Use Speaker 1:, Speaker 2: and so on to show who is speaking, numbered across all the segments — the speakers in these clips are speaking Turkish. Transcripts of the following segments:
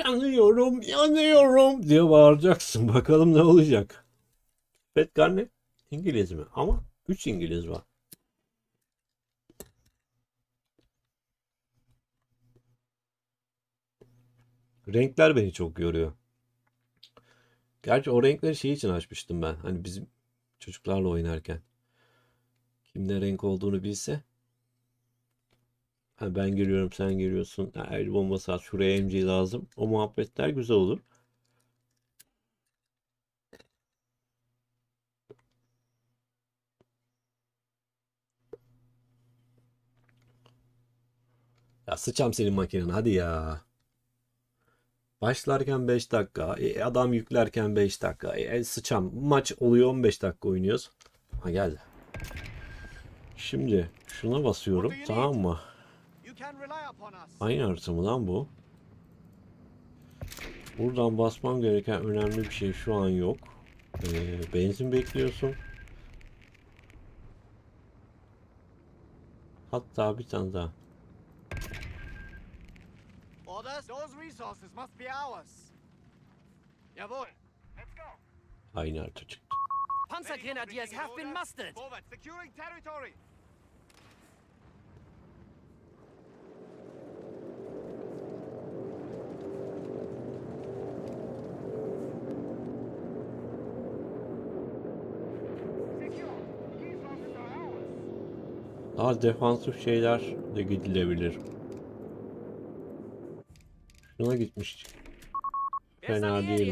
Speaker 1: yanıyorum, yanıyorum diye bağıracaksın. Bakalım ne olacak. Petgar ne? İngiliz mi? Ama 3 İngiliz var. Renkler beni çok yoruyor. Gerçi o renkleri şey için açmıştım ben. Hani bizim çocuklarla oynarken. Kim ne renk olduğunu bilse. Ha, ben geliyorum, sen geliyorsun. Ha, el bombası at, şuraya MC lazım. O muhabbetler güzel olur. Ya sıçam senin makineni hadi ya. Başlarken 5 dakika. Adam yüklerken 5 dakika. Sıçam. Maç oluyor 15 dakika oynuyoruz. Ha geldi. Şimdi şuna basıyorum. Tamam mı? Aynı harita mı lan bu? Buradan basmam gereken önemli bir şey şu an yok. Benzin bekliyorsun. Hatta bir tane daha. Aynı harita çıktı.
Speaker 2: Panzergrenadiers have been mustered.
Speaker 1: Daha defansif şeyler de gidilebilir. Şuna gitmiştik. Fena değildi.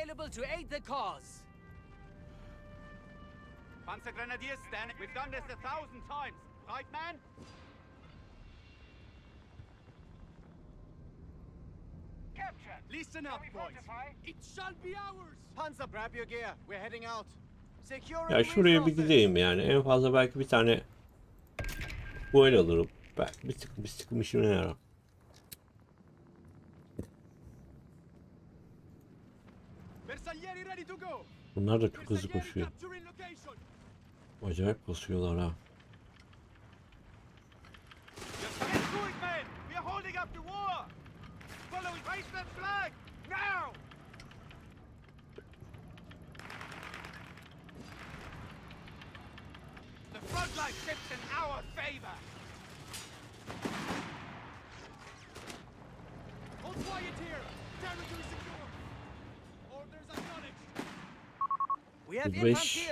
Speaker 3: Panzergrenadiers stand. We've done this 1,000 times. Right, man? Capture. Listen up, boys. It shall be ours. Panzer, grab your gear. We're heading out.
Speaker 1: Ya şuraya bir gideyim yani. En fazla belki bir tane fuel alırım. Belki bir sıkım işime yarar. Bunlar da çok hızlı koşuyor. Acayip basıyorlar ha. Bu 5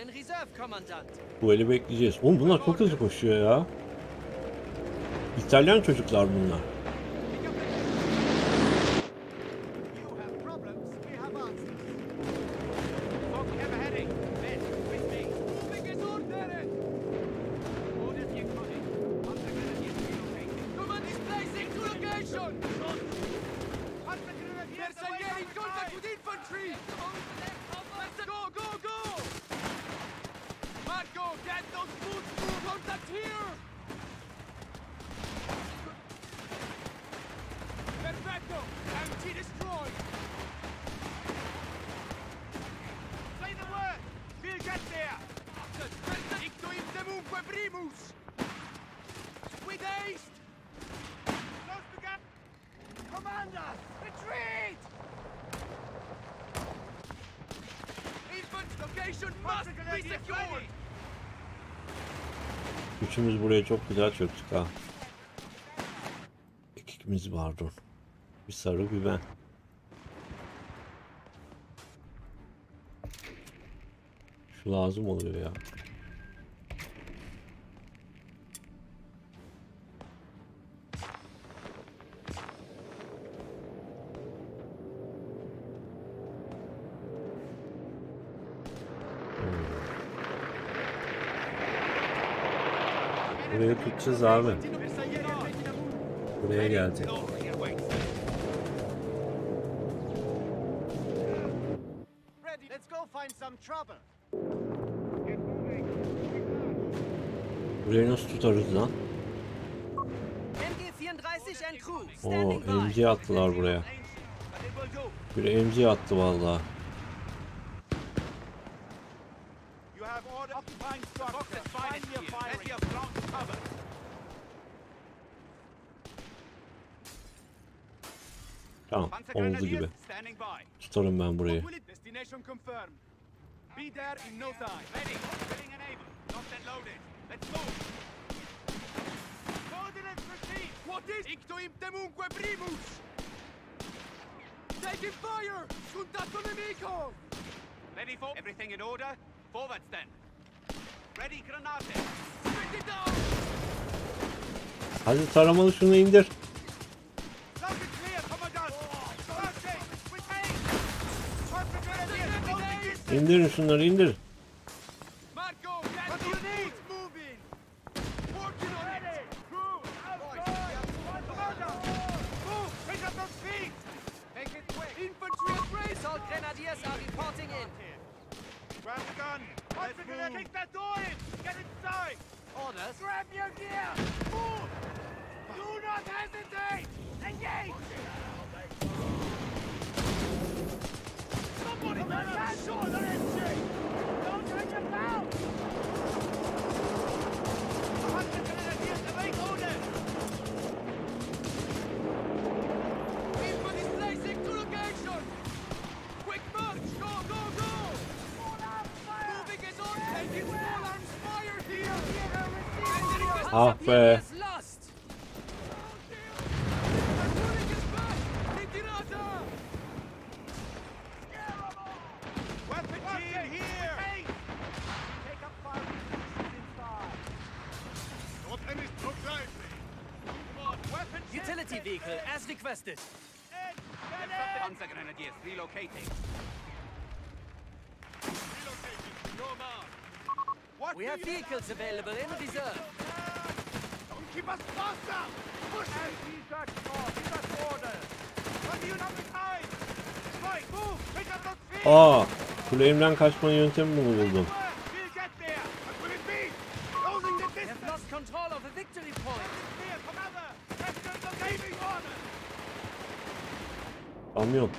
Speaker 1: bu eli bekleyeceğiz. Oğlum bunlar çok hızlı koşuyor ya. İtalyan çocuklar bunlar. Üçümüz buraya çok güzel çöktük ha. İkimiz pardon. Bir sarı bir ben. Şu lazım oluyor ya. Buraya tutacağız abi. Buraya geldi. Burayı nasıl tutarız lan? Oo, MG attılar buraya. Bir MG attı vallahi. Tamam,
Speaker 3: Panzer
Speaker 1: oldu
Speaker 3: Grenadiers
Speaker 1: gibi.
Speaker 3: standing by.
Speaker 1: Tutarım ben burayı.
Speaker 3: What will it? Destination confirmed. Be there in no time. Ready. Filling and able. Locked and loaded. Let's move. Coordinates received. What is? Icto imptemunque primus. Taking fire. Contatto nemico. Ready for everything in order. Forwards then. Ready granate. Bring it down.
Speaker 1: Hadi taramalı şunu indir.
Speaker 3: Loud and clear, Commandant. Searching. Retain. Panzer Grenadiers closing distance.
Speaker 1: İndirin şunları, indir.
Speaker 3: Marco, what do you need? Moving. Working on it. Crew, outside. Commander, move. Pick up those feet. Make it quick. Infantry at race.
Speaker 2: Assault grenadiers are reporting in.
Speaker 3: Grab the gun. Let's move. Kick that door in. Get inside.
Speaker 2: Orders.
Speaker 3: Grab your gear. Move. Do not hesitate. Engage. Somebody turn that short on engine. Don't turn your mouth. Panzer Grenadiers await orders. Infantry placing to location. Quick march. Go, go, go. Moving is on. Taking full arms fire here.
Speaker 1: Ah be.
Speaker 2: Panzer is lost.
Speaker 3: Pulling us back. Ritirata. Weapon team here. Take up fire inside. Weapon
Speaker 2: Utility vehicle as requested.
Speaker 3: Panzer Grenadiers relocating. Your mark. What
Speaker 2: We have vehicles available in reserve.
Speaker 3: Don't keep us faster. Push it. He's got orders. What do you not behind? Right, move. Pick up those feet.
Speaker 1: Aa, kulemden kaçma yöntemi mi buldum?
Speaker 3: We'll get there. What will it be? Closing the
Speaker 2: We have
Speaker 3: distance.
Speaker 2: lost control of the victory point.
Speaker 3: Clear, commander. Captain the giving orders.
Speaker 1: Kamyon.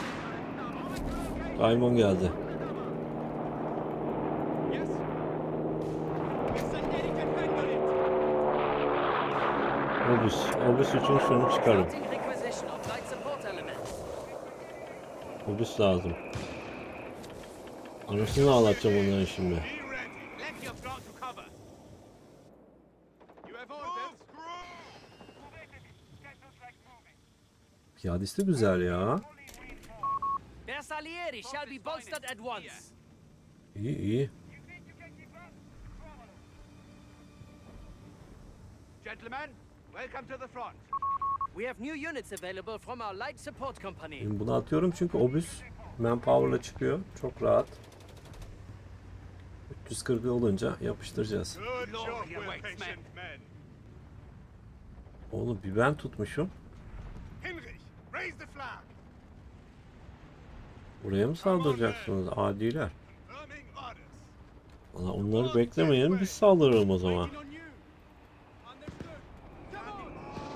Speaker 1: Kaymon geldi.
Speaker 3: Yes. It's an Eddie can handle it.
Speaker 1: Obüs. Obüs için şunu çıkarım.
Speaker 2: Starting requisition of light support elements.
Speaker 1: Obüs lazım. Anasını ağlatacağım onların şimdi.
Speaker 3: Be ready. Let your front to cover. You have orders.
Speaker 1: Piyadesi de güzel ya.
Speaker 2: Bersaglieri shall be bolstered at once.
Speaker 1: İyi iyi.
Speaker 3: Gentlemen, welcome to the front.
Speaker 2: We have new units available from our light support company.
Speaker 1: Şimdi bunu atıyorum çünkü obüs manpower'la çıkıyor. Çok rahat. 340 olunca yapıştıracağız.
Speaker 3: Good job, patient men.
Speaker 1: Oğlum bir ben tutmuşum.
Speaker 3: Hinrich, raise the flag.
Speaker 1: Buraya mı saldıracaksınız adiler?
Speaker 3: Confirming orders.
Speaker 1: Valla onları beklemeyin, biz saldıralım o zaman.
Speaker 3: Waiting on you. Understood. Come on.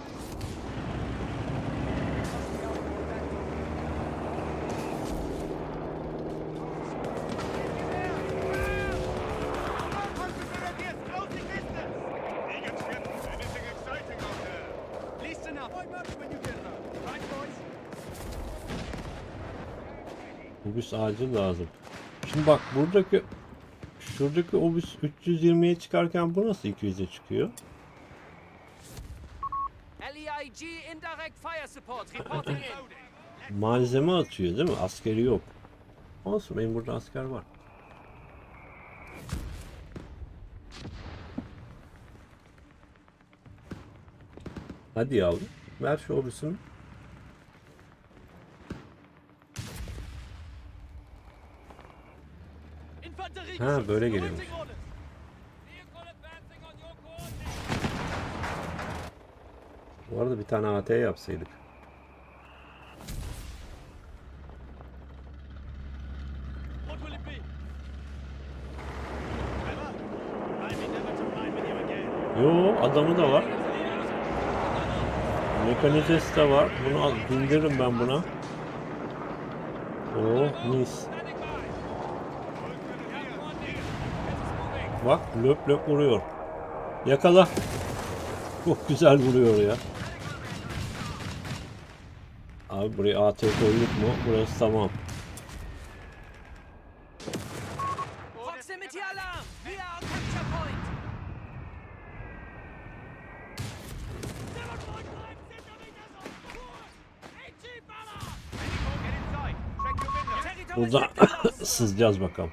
Speaker 3: Panzer Grenadiers closing distance. Anything exciting out there? Listen up. Why march when you get there? Right, boys?
Speaker 1: Obüs acil lazım. Şimdi bak şuradaki obüs 320'ye çıkarken bu nasıl 200'e çıkıyor?
Speaker 2: LEIG indirect fire support reporting in.
Speaker 1: Malzeme atıyor değil mi? Askeri yok. Olsun, benim burada asker var. Hadi yavrum, ver şu obüsünü. Ha, böyle geliyormuş. Bu arada bir tane AT yapsaydık.
Speaker 3: What will it be? Trevor, I may never to ride with you again.
Speaker 1: Yo, adamı da var. Mekanizesi de var. Bunu al, bindiririm ben buna. Oh, mis. Bak, löp löp vuruyor. Yakala. Çok güzel vuruyor ya. Abi buraya AT koyduk mu? Burası tamam.
Speaker 2: Proximity alarm! We are capture point!
Speaker 3: Get inside. Check your windows.
Speaker 2: Territory
Speaker 1: Buradan
Speaker 2: sector lost.
Speaker 1: sızacağız bakalım.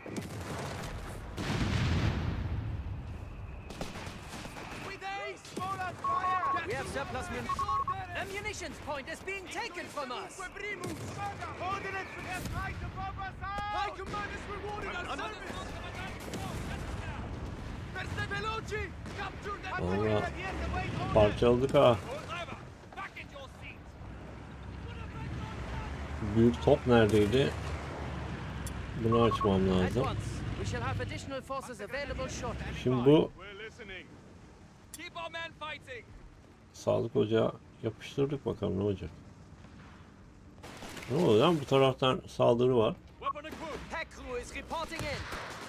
Speaker 3: With ace! Small fire!
Speaker 2: We have surplus ammunitions point is being taken from us!
Speaker 3: Ordnance is right above us! High command is rewarding our service! Mr. Veloci! Capture that
Speaker 1: Vallahi parçaladık ha.
Speaker 3: Back in your seat!
Speaker 1: Büyük top neredeydi? Bunu açmam
Speaker 2: At
Speaker 1: lazım.
Speaker 2: once. We shall have additional forces available shortly.
Speaker 1: Şimdi bu
Speaker 3: We're listening. Keep our men fighting!
Speaker 1: sağlık ocağı yapıştırdık, bakalım ne olacak. Ne oluyor lan, bu taraftan saldırı var.
Speaker 3: Weapon equipped!
Speaker 2: Pack crew is reporting in.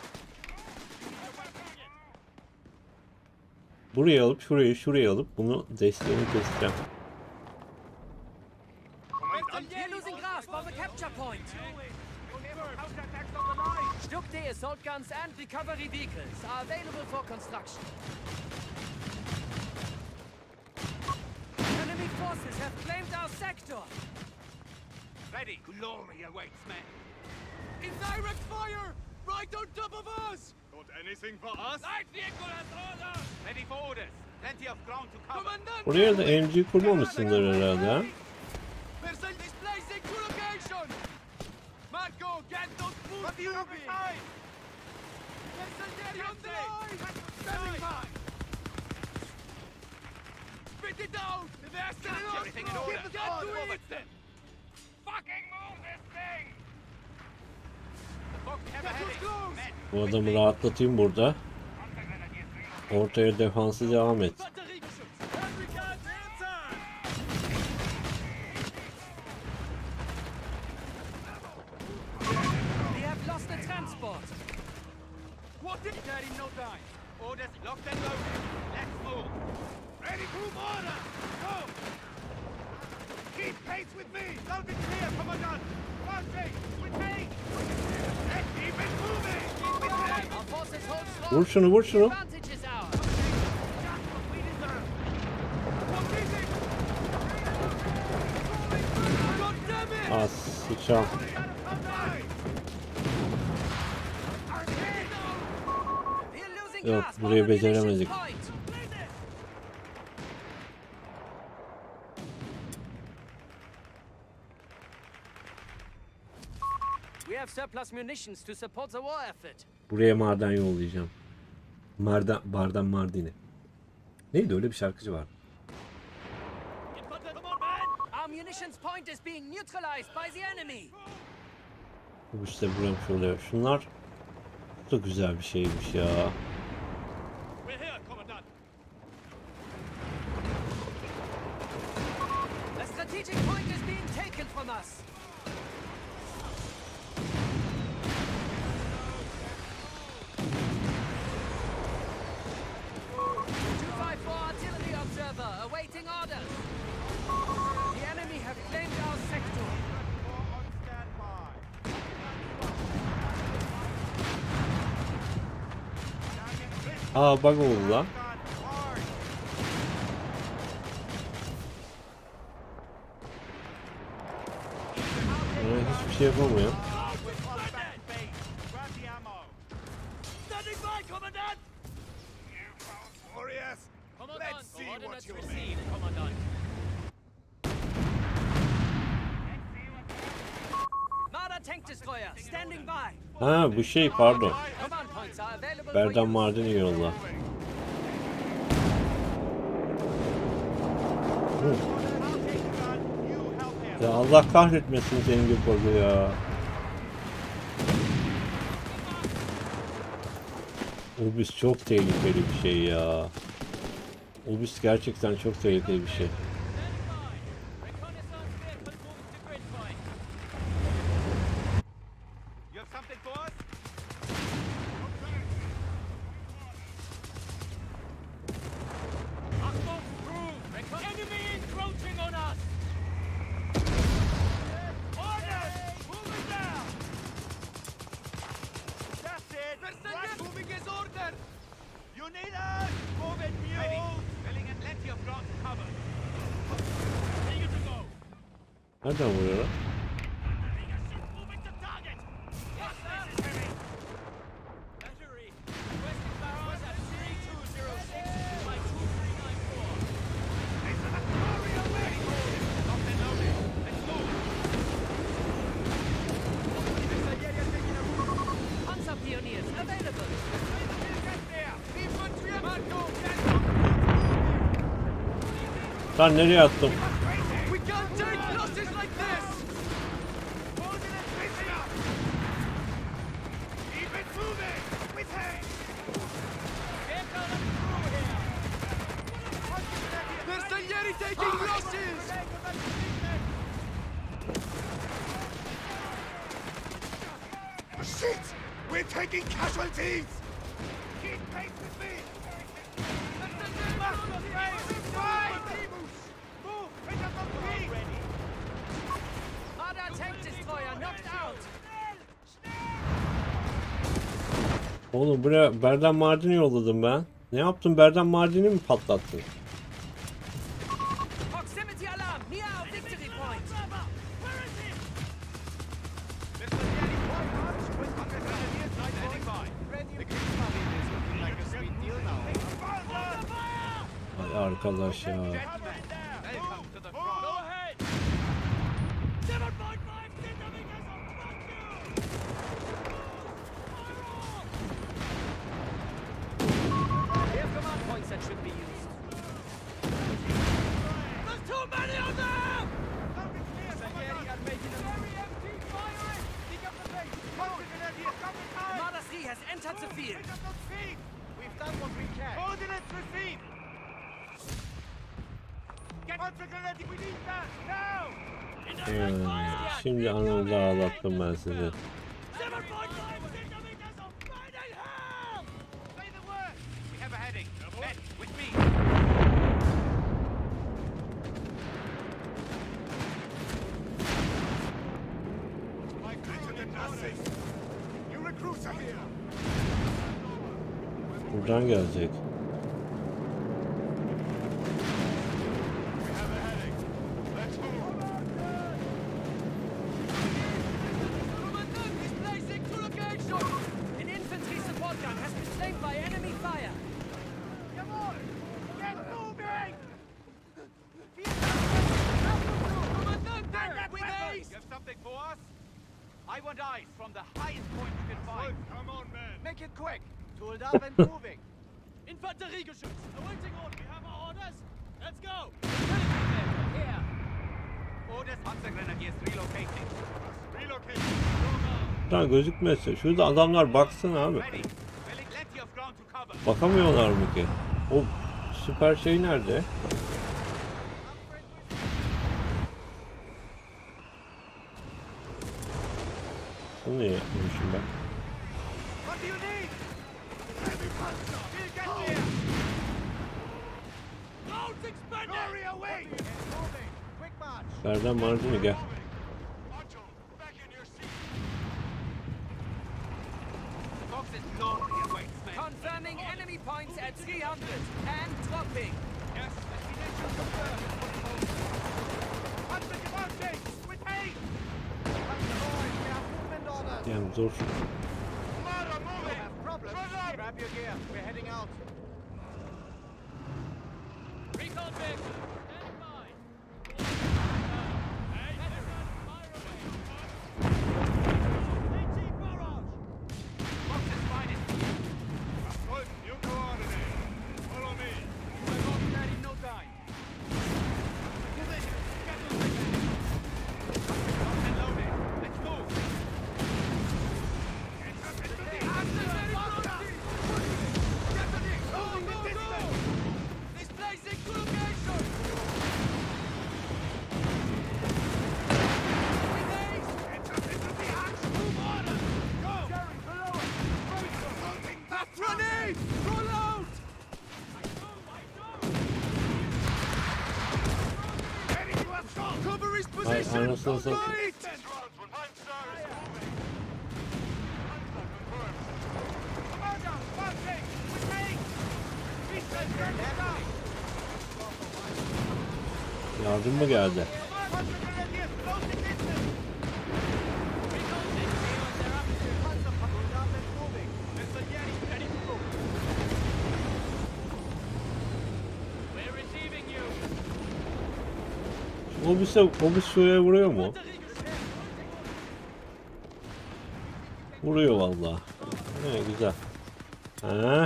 Speaker 1: Buraya alıp şuraya alıp bunu desteğini keseceğim.
Speaker 2: We're losing grasp on the capture point.
Speaker 3: Counterattacks on the line!
Speaker 2: Stuck day assault guns and recovery vehicles are available for construction. Enemy forces have claimed our sector.
Speaker 3: Ready! Glory awaits, men! In direct fire! Right on top of us! Got anything for us? Light vehicle has orders! Ready for orders! Plenty of ground to cover! Commandant!
Speaker 1: Buraya da MG kurmamışsındır herhalde ha.
Speaker 3: Personnel displacing to location! Marco, get those fools moving! Personnel on the line! Standing by! Spit it out! There's everything in order! Get to it! Then. Fucking move this thing! The book never had it! Men!
Speaker 1: Bu adamı rahatlatayım burada. Ortaya defansı devam et.
Speaker 3: Batteriegeschütz! Every gun answer!
Speaker 2: We have lost the transport.
Speaker 3: What is that in no time? Orders locked and loaded. Let's move. Ready to order. Go. Keep pace with me. I'll be clear, Commandant. Marching. With me. Let's keep it moving. Keep it moving.
Speaker 2: Our forces hold strong.
Speaker 1: Vur şunu, vur şunu.
Speaker 2: Advantage is ours.
Speaker 3: Just what we deserve. What is it? God damn it!
Speaker 1: Az sıçam.
Speaker 2: We're losing
Speaker 1: Yok,
Speaker 2: grasp
Speaker 1: burayı
Speaker 2: on the munitions
Speaker 1: beceremedik.
Speaker 2: point. We have surplus munitions to support the war effort.
Speaker 1: Buraya maden yollayacağım. Bardan Mardin'i. Neydi, öyle bir şarkıcı var.
Speaker 2: Our munitions point is being neutralized by the enemy.
Speaker 1: Bu işte buramış oluyor. Şunlar da güzel bir şeymiş ya.
Speaker 3: We're here, Commandant.
Speaker 2: A strategic point is being taken from us. 254 artillery observer awaiting orders. The enemy have claimed our sector.
Speaker 3: On standby.
Speaker 1: Aa, bug oldu lan. Hiçbir şey yapamıyor.
Speaker 3: Standing by, Commandant! Warriors, let's see what you mean.
Speaker 2: Marder tank destroyer standing by.
Speaker 1: Ha, bu şey, pardon.
Speaker 2: Command points are available for
Speaker 1: Berdan
Speaker 2: use.
Speaker 1: Mardin'i yolla. Ya Allah kahretmesin senin gibi bug'ı ya. Obis çok tehlikeli bir şey ya. Obis gerçekten çok tehlikeli bir şey.
Speaker 3: You have something for us? Achtung, through! Enemy encroaching on us! Tornadoes! Moving mules! Filling in plenty of ground to cover. Eager to go.
Speaker 1: Nereden vuruyorlar?
Speaker 3: Moving to target. Yes, this is heavy. Battery. Requesting barrage at 3206 by 2394. Hurry away! Locked and loaded. Let's move.
Speaker 2: Panzer Pioneers available.
Speaker 1: Lan nereye attım?
Speaker 3: We can't take losses like this! Keep it moving! With haste! There's Salieri taking losses! Shit! We're taking casualties! Keep pace with me!
Speaker 2: Radar tank destroyer knocked out.
Speaker 1: Oğlum buraya Berdan Mardin'i yolladım ben. Ne yaptın? Berdan Mardin'i mi patlattın?
Speaker 2: Proximity alarm near our victory point.
Speaker 1: Ay arkadaş ya.
Speaker 3: Welcome to the front. Go ahead! 7.5 centimeters on front you!
Speaker 2: We have command points that should be used.
Speaker 3: There's too many of them! Salieri are making a very empty firing! Dig up the base!
Speaker 2: Armada 3 has entered the field.
Speaker 3: We've done what we can. Coordinates received! Get Panzergrenadier, we need that! Now!
Speaker 1: Şimdi anında ağlattım ben sizi.
Speaker 3: 7.5 centimeters of fighting hell! Say the word! We have a heading. Ben, with me! New recruits are here!
Speaker 1: Buradan gelecek.
Speaker 3: We have a heading. Let's move! Commandant is placing to location!
Speaker 2: An infantry support gun has been slain by enemy fire.
Speaker 3: Come on! Get moving! Commandant, with haste! You have something for us? I want eyes from the highest point you can find. Come on, man! Make it quick! Tooled up and moving! Infanteriegeschütz! Awaiting order! We have our orders! Let's go! Here! Orders, Panzergrenadiers relocating. Relocating!
Speaker 1: Lan gözükmezse. Şurada adamlar baksın abi.
Speaker 3: Ready! Filling plenty of ground to cover.
Speaker 1: Bakamıyorlar mı ki? O süper şey nerede? Bunu niye yapmamışım ben?
Speaker 3: What do you need? Heavy panzer! We'll get there! Loads expended! Hurry away! Moving! Quick march!
Speaker 1: Berdan Mardin'i gel.
Speaker 3: Otto, back in your seat! Fox is low on your weight, man.
Speaker 2: Confirming enemy points at 300 and dropping.
Speaker 3: Yes, destination confirmed. Panzer advancing! With haste! Panzer boys, we have movement orders!
Speaker 1: Yani zor.
Speaker 3: Armada moving! Problems? Grab your gear, we're heading out. Recon vehicle, stand by. Fox is finest. Good, you coordinate. Follow me. We're going to in no time. Position, get moving. Locked and loaded. Let's move. Displacing to location! Move on! Go! Jerry, below us! Grenade! Roll out! Ready to assault! Cover his
Speaker 1: Ay
Speaker 3: position!
Speaker 1: anasını satayım.
Speaker 3: Right! Commander, advancing! With me!
Speaker 1: Yardım mı geldi?
Speaker 2: We're receiving you.
Speaker 1: O bir şuraya vuruyor mu? Vuruyor vallahi. Güzel. He.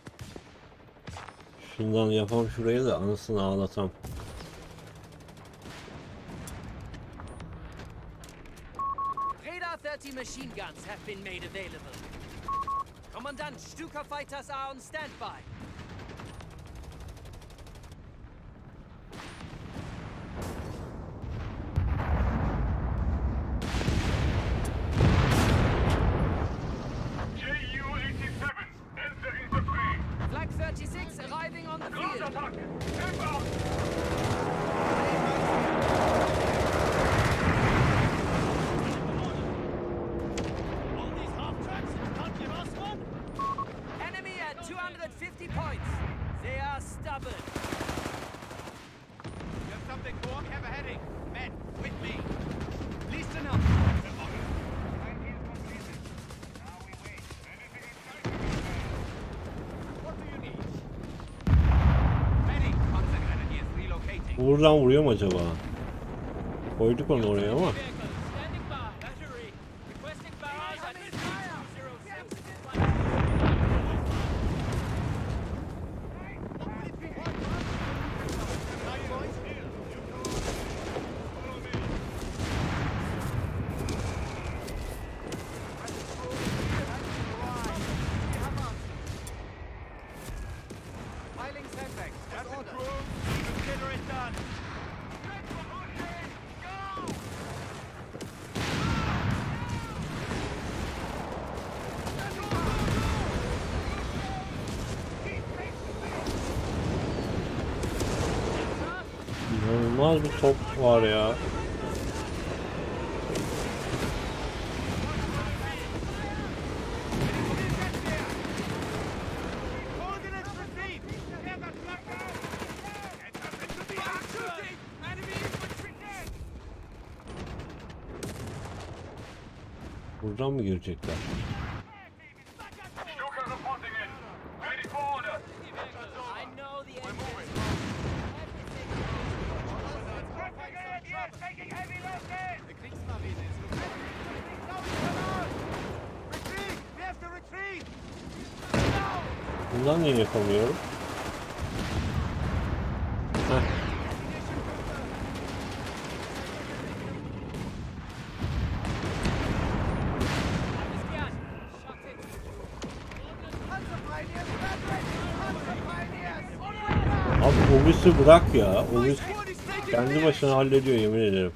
Speaker 1: Şundan yapam şuraya da anasını ağlatam.
Speaker 2: Radar 30 machine guns have been made available. Commandant, Stuka fighters are on standby.
Speaker 3: Ju-87, enter into frame.
Speaker 2: Flag 36 arriving on the field.
Speaker 3: Attack! Inbound!
Speaker 2: Enemy at 250 points. They are stubborn.
Speaker 3: You have something more? Have a heading. Men, with me. Listen up. What do you need? Heading. Panzer Grenadiers relocating.
Speaker 1: Buradan vuruyor mu acaba? Koyduk onu oraya ama.
Speaker 2: Standing by. Battery. Requesting barrage at 206.
Speaker 3: Piling sandbags. That's all crew. Consider it done.
Speaker 1: İnanılmaz bir top var ya.
Speaker 3: Coordinates received. Get the flak down. Get us into the action. Enemy infantry dead.
Speaker 1: Buradan mı girecekler?
Speaker 3: Stuka reporting in. Ready for order.
Speaker 2: I know the
Speaker 3: We're
Speaker 2: enemy.
Speaker 3: moving. Taking heavy losses. The Kriegsmarine is retreat. We have to retreat.
Speaker 1: Bundan niye yapamıyorum? Heh. Abi Obüs'ü bırak ya. Obüs kendi başına hallediyor yemin ederim.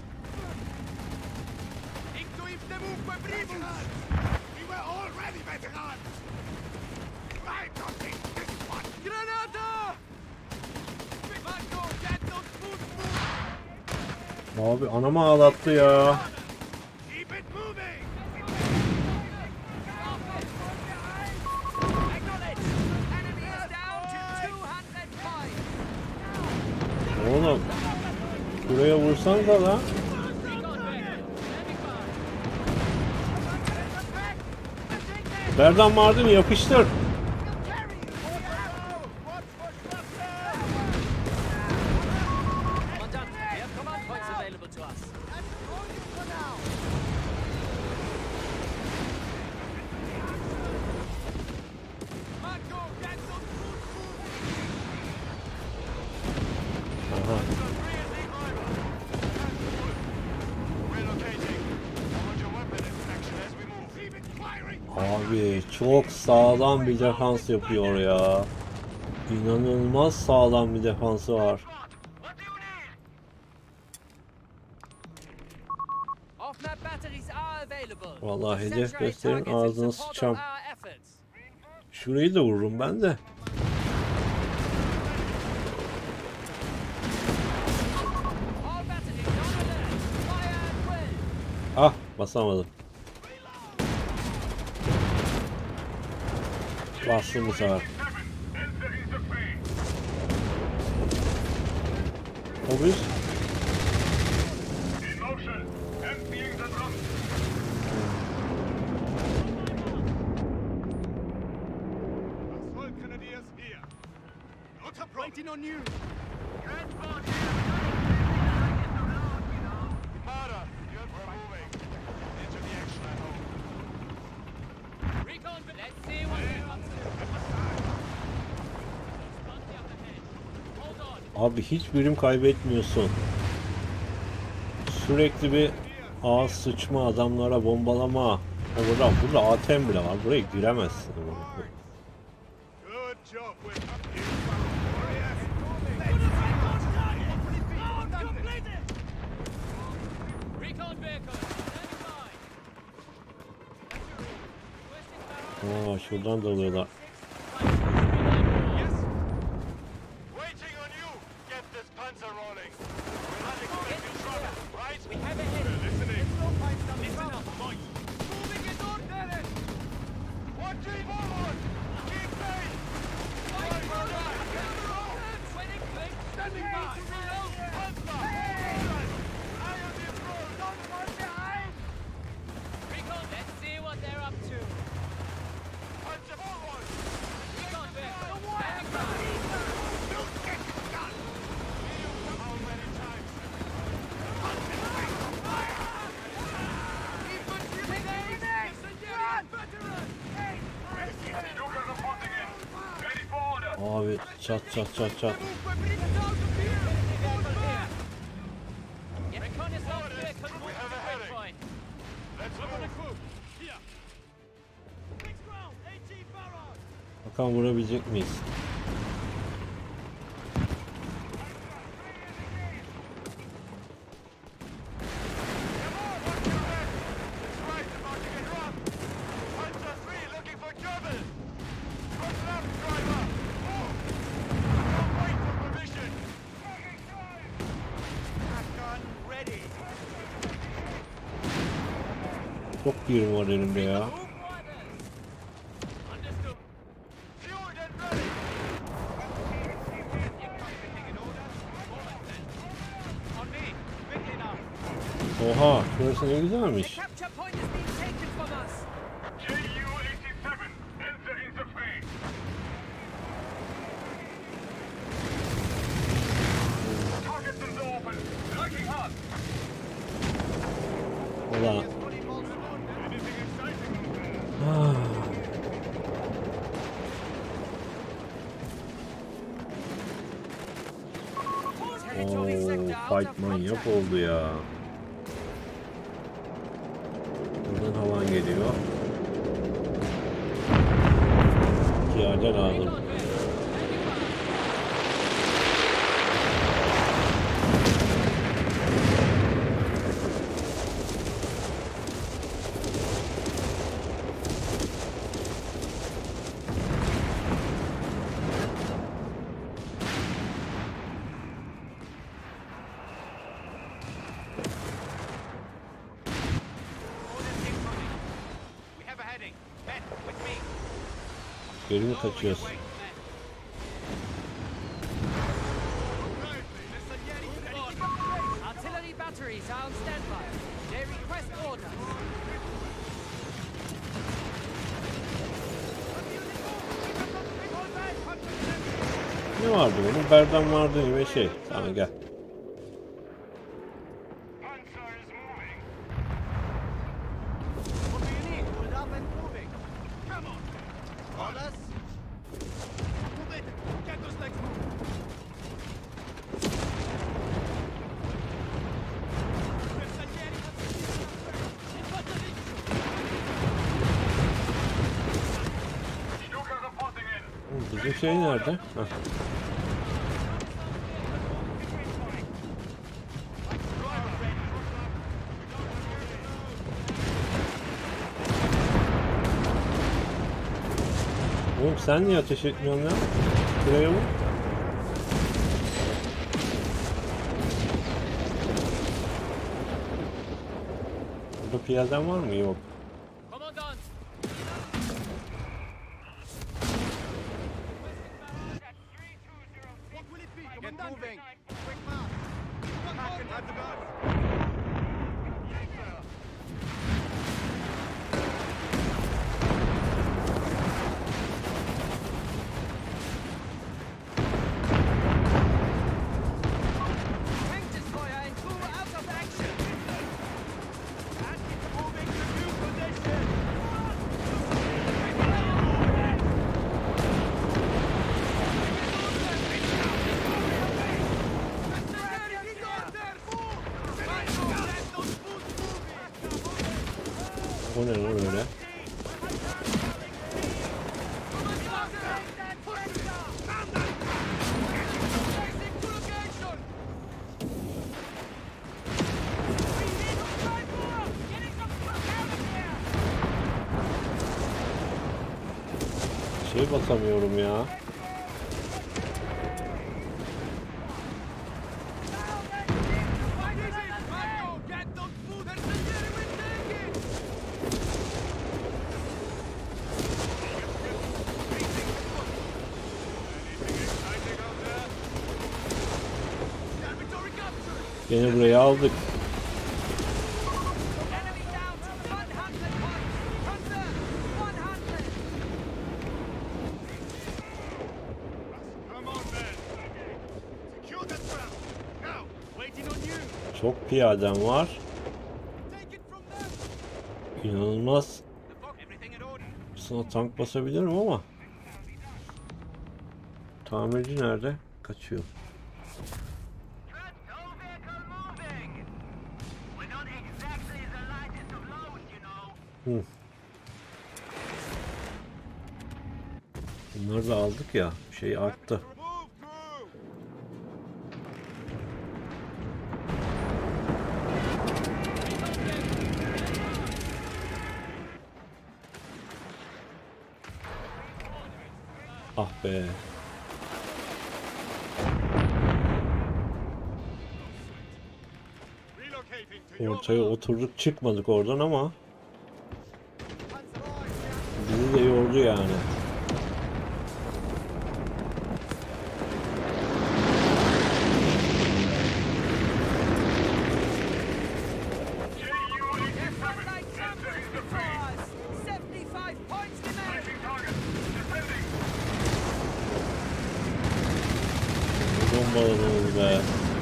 Speaker 3: Into the move, primus. We were already veterans. I don't think this one. Granada! Marco, get those boots moving.
Speaker 1: Abi anamı ağlattı ya.
Speaker 3: Keep it moving.
Speaker 2: Acknowledge. Enemy is down to 200 points.
Speaker 1: Oğlum. Buraya vursan da lan. Berdan Mardin yapıştır.
Speaker 2: Commandant, we have command points available to us.
Speaker 3: Marco, get those boots
Speaker 1: Aha.
Speaker 3: relocating. Hold your weapon inspection as we move. Keep it firing.
Speaker 1: Abi çok sağlam bir defans yapıyor ya. İnanılmaz sağlam bir defansı var.
Speaker 3: What do you need?
Speaker 2: Off-map batteries are available.
Speaker 1: Vallahi hedef
Speaker 2: Saturate
Speaker 1: gösterin,
Speaker 2: targets in
Speaker 1: ağzını
Speaker 2: support of
Speaker 1: sıçacağım.
Speaker 2: our efforts.
Speaker 1: Şurayı da vururum ben de.
Speaker 2: All batteries on alert. Fire at will.
Speaker 1: Ah basamadım. Bastım bu sefer.
Speaker 3: Enter into frame.
Speaker 1: Obüs.
Speaker 3: In motion. Emptying the drums. Assault Grenadiers here. Not a problem. Waiting on you. Transport here. Mara, you're moving. Into the action at home.
Speaker 2: Recon, let's see what it comes to. Spotty up ahead. Hold on.
Speaker 1: Abi hiç birim kaybetmiyorsun. Sürekli bir ağız sıçma, adamlara bombalama. Burada ATM bile var. Buraya giremezsin.
Speaker 3: Good job. We're up here.
Speaker 2: Recon vehicle, standing by.
Speaker 1: Aa, şuradan dalıyorlar.
Speaker 3: Yes. Waiting on you. Get this panzer rolling. We're not expecting trouble, right?
Speaker 2: We have a hit.
Speaker 3: Listening.
Speaker 2: Listen up.
Speaker 3: Moving in order. Watching forward. Keep pace. Right, right.
Speaker 2: Winning blink, standing by.
Speaker 3: Panzer. Eye on the approach. Don't fall behind.
Speaker 2: Recon, let's see what they're up to.
Speaker 3: Panzer forward.
Speaker 2: Recon vehicle, standing by.
Speaker 3: How many times? Stuka reporting in. Ready for order.
Speaker 1: Abi çat çat çat çat.
Speaker 2: Reconnaissance vehicle
Speaker 3: We
Speaker 2: moving
Speaker 3: have
Speaker 2: to
Speaker 3: a heading.
Speaker 2: breakpoint.
Speaker 3: Let's move.
Speaker 2: Here.
Speaker 1: Bakalım vurabilecek miyiz? Çok birim var elimde ya.
Speaker 2: Move orders. Understood. On me. Quickly now.
Speaker 1: Oha, şurası ne güzelmiş.
Speaker 2: Capture point is being taken from us.
Speaker 3: JU-87, enter into frame. Target is open. Looking hot.
Speaker 1: Ulan.
Speaker 3: Anything exciting?
Speaker 1: Ah.
Speaker 2: Territory
Speaker 1: Oo,
Speaker 2: sector out
Speaker 1: fight
Speaker 2: of
Speaker 1: manyak
Speaker 2: contact.
Speaker 1: oldu ya. Buradan havan geliyor. İhtiyacı lazım.
Speaker 2: Recon vehicle, standing Orders incoming. We have a heading. Men, with me.
Speaker 1: Geri mi kaçıyoruz?
Speaker 2: Wait, men. Artillery batteries are on standby. They request orders.
Speaker 1: Ne vardı bunun? Berdan vardı gibi şey. Tamam gel.
Speaker 3: Panzer is moving.
Speaker 4: What do you need? Pull up and moving. Come on. Orders? Move it. Get those legs moving.
Speaker 3: Stuka reporting in.
Speaker 1: Bizim şey nerede? Heh. Oğlum sen niye ateş etmiyorsun lan? Buraya vur. Burada piyaden var mı? Yok.
Speaker 2: Commandant.
Speaker 4: What will it be? Get moving. Quick march.
Speaker 1: O ne lan öyle? Şey basamıyorum ya.
Speaker 3: Marco, get those food and legitimate taking! Anything exciting out there? Laboratory captured!
Speaker 1: Gene burayı aldık.
Speaker 2: Enemy down to 100 points. Hunter, 100.
Speaker 3: Come on, men! Secure the trap! Now, waiting on you!
Speaker 1: Çok piyadem var.
Speaker 3: Take it from them!
Speaker 1: İnanılmaz.
Speaker 3: Everything in order!
Speaker 1: Sana tank basabilirim ama. Tamirci nerede? Kaçıyor.
Speaker 4: No vehicle moving! We're not exactly the lightest of loads, you know.
Speaker 1: Hı. Bunları da aldık ya. Şey arttı.
Speaker 3: Move through!
Speaker 1: Ah be.
Speaker 3: Relocating to your
Speaker 1: Ortaya
Speaker 3: mark.
Speaker 1: oturduk çıkmadık oradan ama bizi de yordu yani.
Speaker 2: Their front line champions before us. 75 points remaining.
Speaker 1: Bombaladınız be.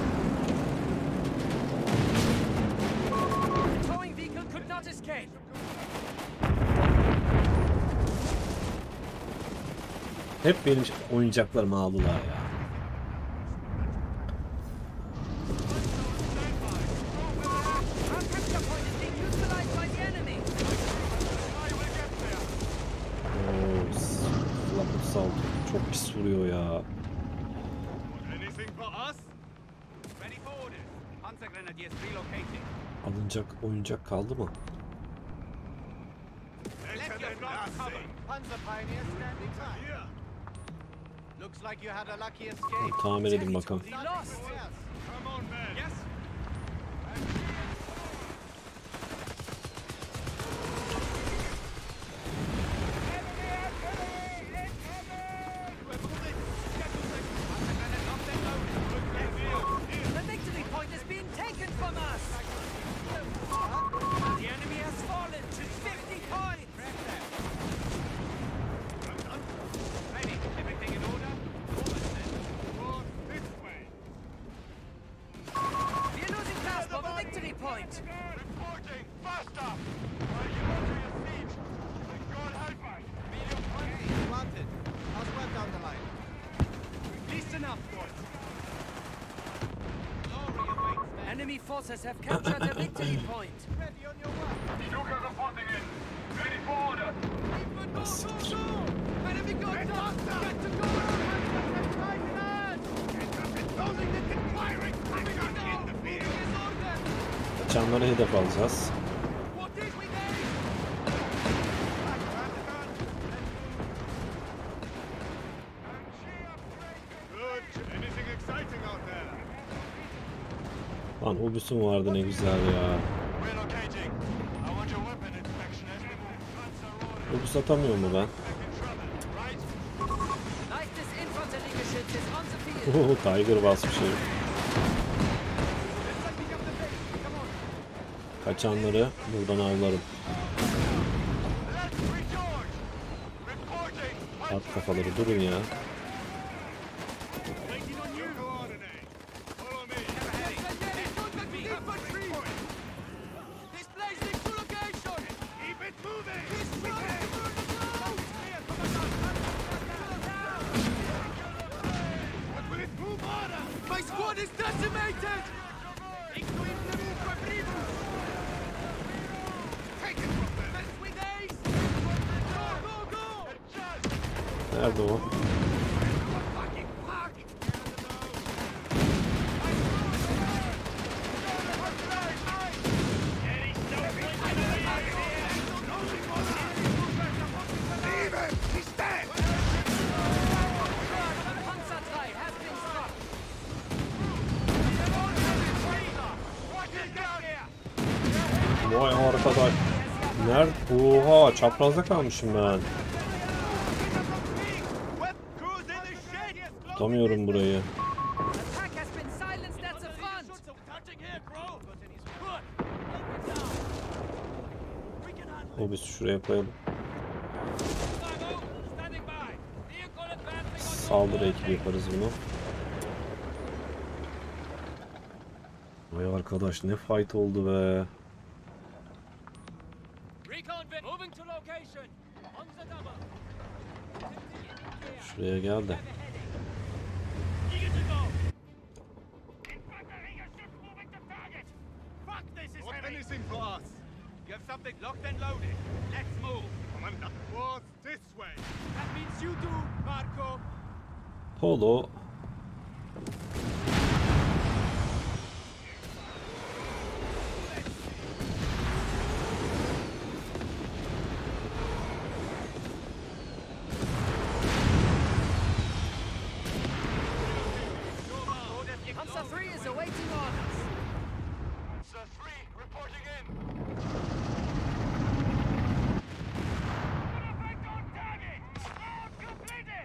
Speaker 2: Towing vehicle could not escape.
Speaker 1: Hep benim oyuncaklarımı aldılar ya.
Speaker 2: Our capture point is being neutralized by the enemy.
Speaker 1: Oo, Flapper saldırı çok pis vuruyor ya.
Speaker 3: Anything for us?
Speaker 4: Ready for orders. Panzer Grenadiers relocating.
Speaker 1: Alınacak oyuncak kaldı mı?
Speaker 4: Left your flank cover. Panzer Pioneer standing by.
Speaker 3: Here!
Speaker 4: Looks like you had a lucky escape.
Speaker 1: Tamir edin bakalım.
Speaker 2: We lost.
Speaker 3: Come on, men!
Speaker 4: Yes?
Speaker 2: The victory point is being taken from us. The enemy has fallen to 50 points.
Speaker 4: Ready. Everything in order? Almost then.
Speaker 3: North this way!
Speaker 2: We're losing grasp of a victory point.
Speaker 3: Reporting! Faster! Are you under your siege? God help us! Medium punch!
Speaker 4: Planted. How's well down the line?
Speaker 3: Listen up, boys!
Speaker 4: Glory awaits them.
Speaker 2: Enemy forces have captured a victory point.
Speaker 4: Ready on your mark.
Speaker 3: Stukas reporting in! Ready for order!
Speaker 1: Ah, siktir.
Speaker 3: Enemy contact! Get to go! Closing the firing! In the field!
Speaker 1: Kaçanları hedef alacağız.
Speaker 3: What is we need? Good. Anything exciting out there?
Speaker 1: Lan obüsüm vardı ne güzel ya.
Speaker 3: Relocating. I want your weapon inspection as we move. Panzer order.
Speaker 1: Obüs atamıyor mu ben?
Speaker 3: Back in trouble, right?
Speaker 2: Leichtes Infanteriegeschütz is on the field.
Speaker 1: Tiger basmış herif. Kaçanları buradan avlarım.
Speaker 3: Let's recharge. Reporting.
Speaker 1: At kafaları durun ya.
Speaker 3: Waiting on you. Coordinate. Follow me. Infantry. Displacing to location. Keep it moving. Move order. My squad is decimated. Take it from them.
Speaker 1: Nerede o?
Speaker 2: Panzer III has been struck.
Speaker 1: Vay arkadaş. Nerede? Oha, çaprazda kalmışım ben. Tutamıyorum burayı.
Speaker 2: Attack has been silenced at the front.
Speaker 1: O biz şuraya koyalım. Saldırı ekibi yaparız bunu. Vay arkadaş, ne fight oldu be.
Speaker 2: Moving to location. On the double.
Speaker 1: Şuraya gel de.
Speaker 3: What's anything for us? You have something locked and loaded. Let's move. Commander. What's this way? That means you do, Marco.
Speaker 1: Polo.
Speaker 2: Panzer III is awaiting orders.
Speaker 3: Panzer 3 reporting in. Perfect on target. Round completed.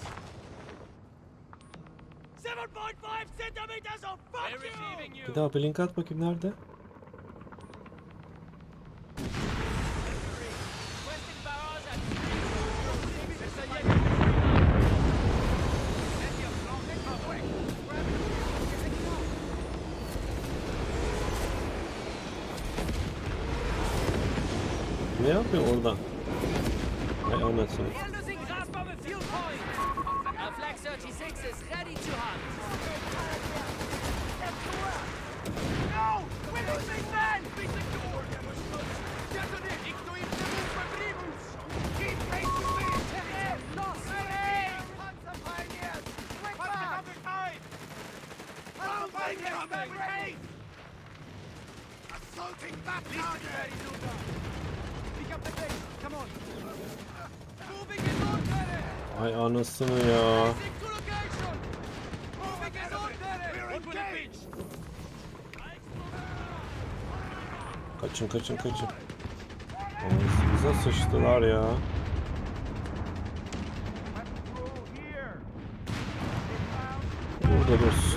Speaker 3: 7.5 centimeters of fuck
Speaker 2: We're receiving you.
Speaker 1: Bir daha blink at bakayım, nerede?
Speaker 2: Requesting barrage at
Speaker 1: Ne yapıyor orada? Hay anasını.
Speaker 2: We are losing grasp of a fuel point. Our Flak 36 is ready to hunt.
Speaker 3: No! We're losing men! Be secure! Gentlemen, ich tu im Termin verbliebus! Keep pace with me!
Speaker 2: Lost.
Speaker 3: Panzer pioneers! Quick back! Panzer time! Panzer pioneers, barricade! Assaulting that target! Pick up the pace! Come on! Moving in order!
Speaker 1: Hay anasını ya.
Speaker 3: Basic to location! Moving in order! We're engaged!
Speaker 1: Kaçın kaçın kaçın. Ağzımıza sıçtılar ya. Burada dursun.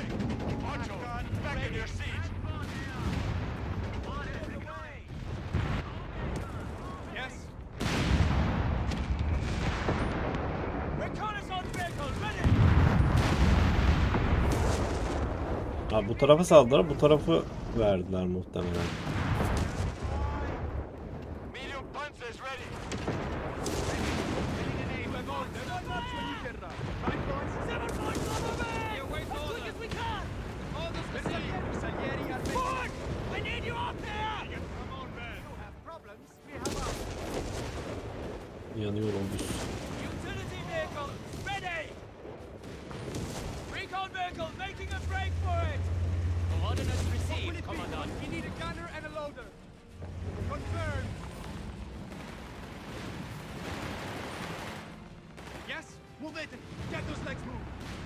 Speaker 3: Yes. Reconnaissance vehicle ready.
Speaker 1: Ha, bu tarafa saldılar, bu tarafı verdiler muhtemelen.
Speaker 3: Medium panzers ready. We need you up there! Come on, man. You have problems, we have ours.
Speaker 1: Yanıyor o bus.
Speaker 3: Utility vehicle ready! Recon vehicle making a break for it!
Speaker 2: Ordnance received, Commandant.
Speaker 3: We need a gunner and a loader. Confirmed. Yes, move it. Get those legs moving.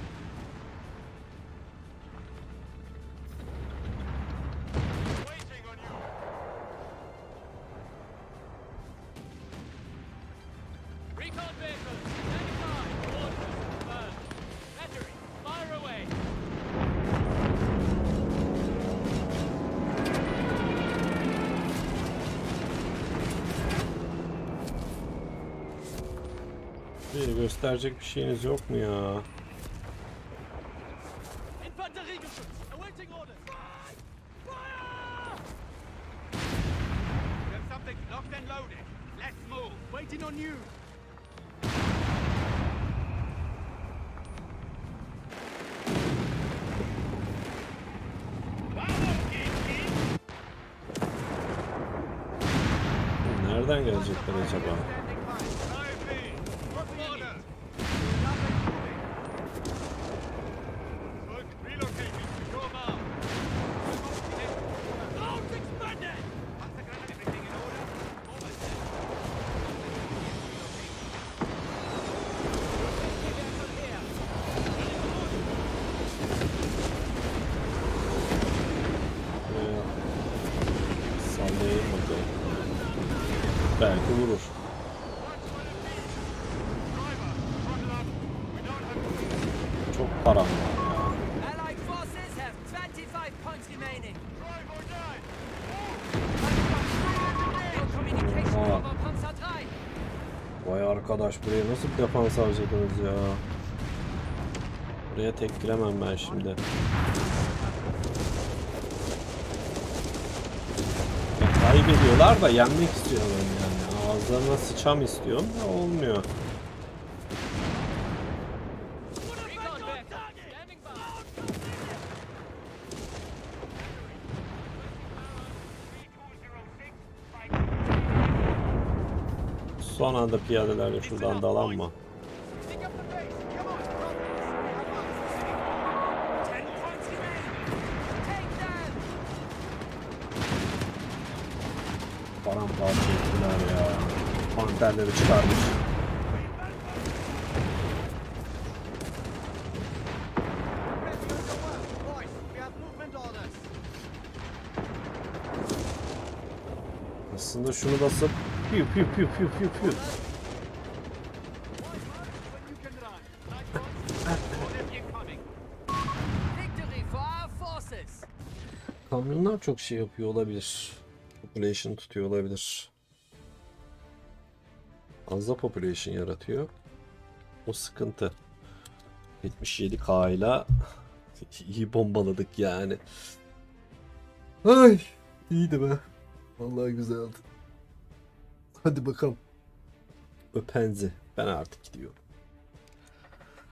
Speaker 3: Waiting on you.
Speaker 2: Recon vehicles, standing by. Ordnance confirmed. Battery, fire away.
Speaker 1: Bir gösterecek bir şeyiniz yok mu ya?
Speaker 3: Infanteriegeschütz, awaiting orders. Fire! We have something locked and loaded. Let's move. Waiting on you.
Speaker 1: Nereden gelecekler acaba?
Speaker 3: Standing by. Order.
Speaker 1: bekleyin. Belki vurur. Çok param var ya.
Speaker 2: Allied forces have 25 points remaining. No communication
Speaker 1: Oha.
Speaker 2: over Panzer 3.
Speaker 1: Vay arkadaş, buraya nasıl bir defans harcadınız ya? Buraya tek giremem ben şimdi. Ya kaybediyorlar da yenmek istiyorum yani. Ağızlarına sıçam istiyorum da olmuyor.
Speaker 2: Recon vehicle standing by.
Speaker 1: Son anda piyadelerle şuradan dalan mı?
Speaker 3: Pick up the pace. Come on, progress.
Speaker 2: 10 points remaining. Take them.
Speaker 1: Paramparça ettiler ya. Panterleri çıkarmış.
Speaker 4: Boys, we have movement orders.
Speaker 1: Aslında şunu basıp piu piu piu piu piu piu.
Speaker 2: Victory for our forces.
Speaker 1: Kamyonlar çok şey yapıyor olabilir. Population tutuyor olabilir. Az da population yaratıyor. O sıkıntı. 77K ile iyi bombaladık yani. Ay, iyiydi be. Vallahi güzeldi. Hadi bakalım. Öpenzi. Ben artık gidiyorum.